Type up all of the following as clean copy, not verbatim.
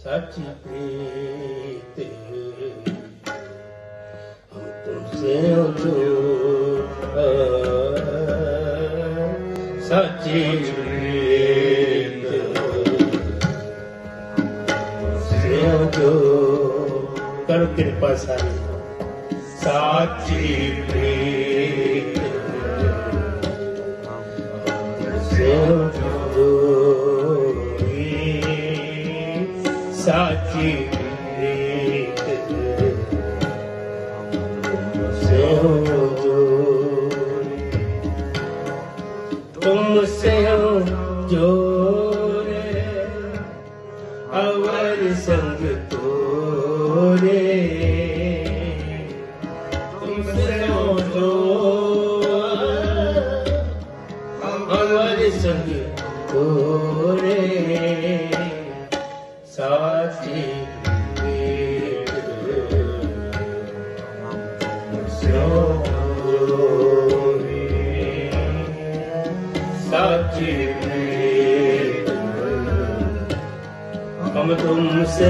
सच्ची प्रीत हम तुमसे जो सच्ची प्रीत तुमसे जो करो कृपा सारी सच्ची प्रीत तुमसे जो साची प्रीत तुमसे जोरे अवर संग तोरे तुमसे जो अवर संग तोरे साची प्रीत साची प्रीत हम तुमसे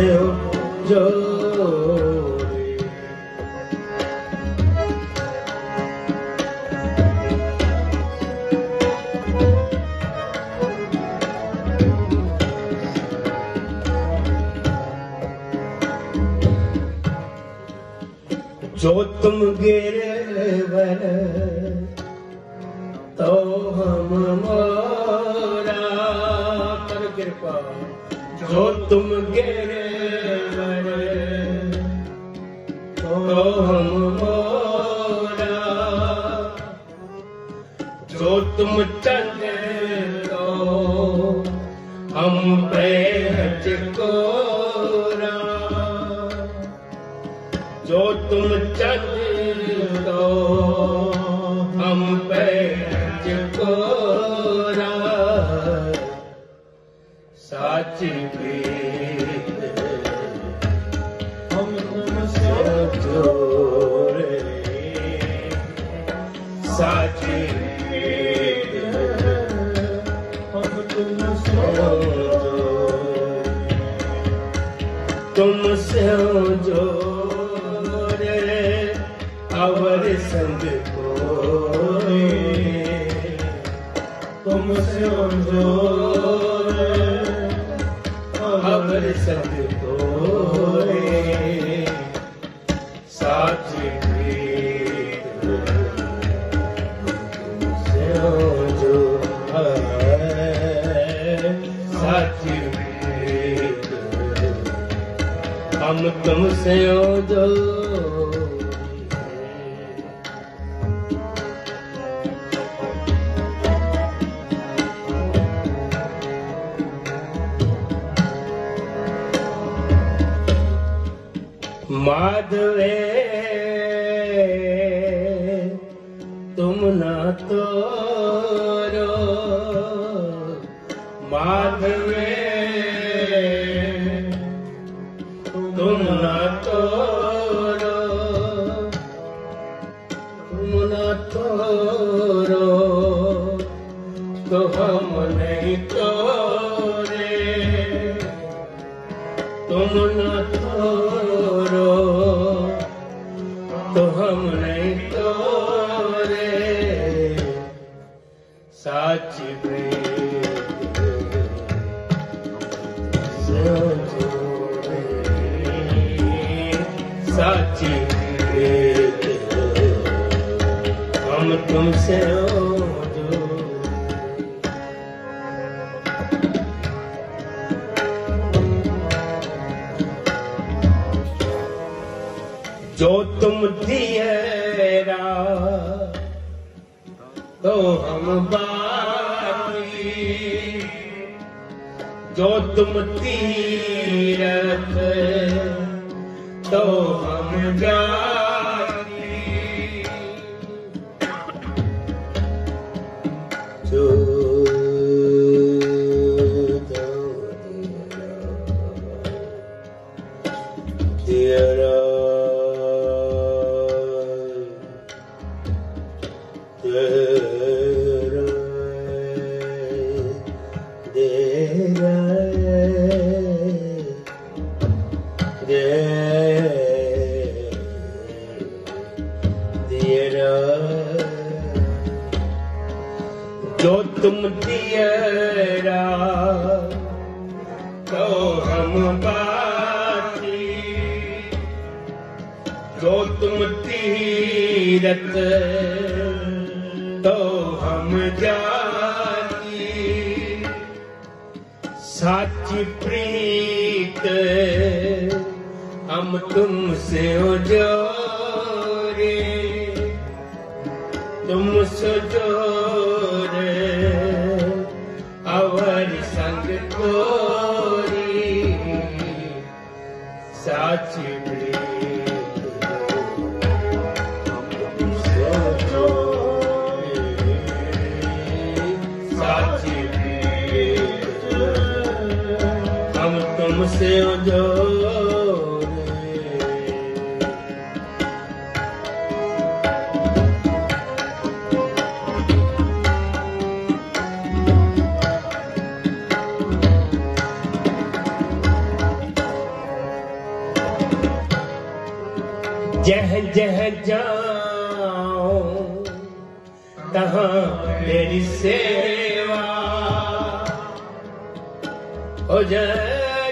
जोड़े। जो तुम गिरवर तो हम मोरा कर कृपा जो तुम गिरवर तो हम मोरा जो तुम चंद तो हम पे चकोरा जो तुम चंद दो हम पे चकोरा साची प्रीत हम तुमसे जोड़े साची प्रीत हम तुमसे तुमसे जोड़े अवर संग कोई तुमसे जोड़े अवर संग कोई साची प्रीत तुमसे जो साची प्रीत हम तुमसे जो माधवे तुम ना तोरो माधवे तुम ना तोरो तुम ना तोरो तो हम नहीं तोरे तुम ना तोरो तो हम नहीं तोरे साची प्रीत साची प्रीत हम तुमसे जो तुम दिएरा तो हम बाकी जो तुम तीरथ तो हम जाती जो तेरा तुम दियरा तो हम बाती, जो तुम तीरथ तो हम जाती। साची प्रीत हम तुमसे जोरे, तुम सजोरे अवर संग कोरी। साची प्रीत हम तुमसे जोरे, साची प्रीत हम तुमसे जोरे। जह जह जाओ तहाँ मेरी सेवा हो जाए।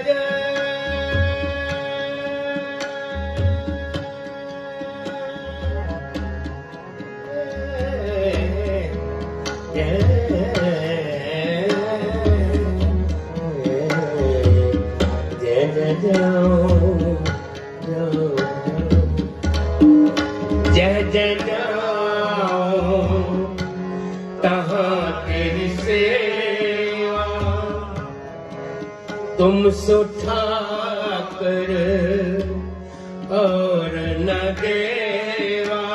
जय जय जाओ तहाँ तेरी सेवा, तुम सुठा कर और न देवा।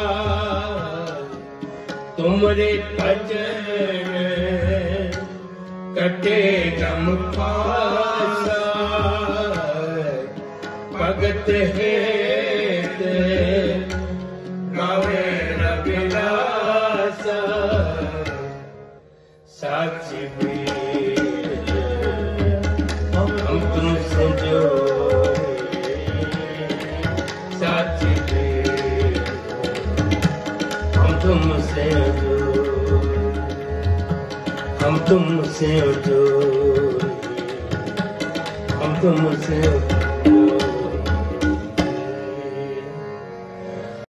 तुमरे भजन कटे गम पासा, भगत हेत गावे रविलासा। साची प्रीत हम तुमसे जोड़े, साची प्रीत हम तुमसे जोड़े, हम तुमसे जोड़े, हम तुमसे